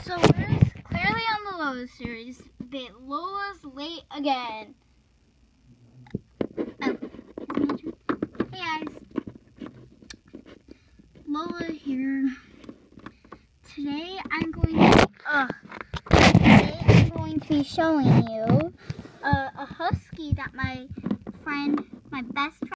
So we're clearly on the Lola series, but Lola's late again. Oh. Hey guys, Lola here. Today I'm going to be showing you a husky that my best friend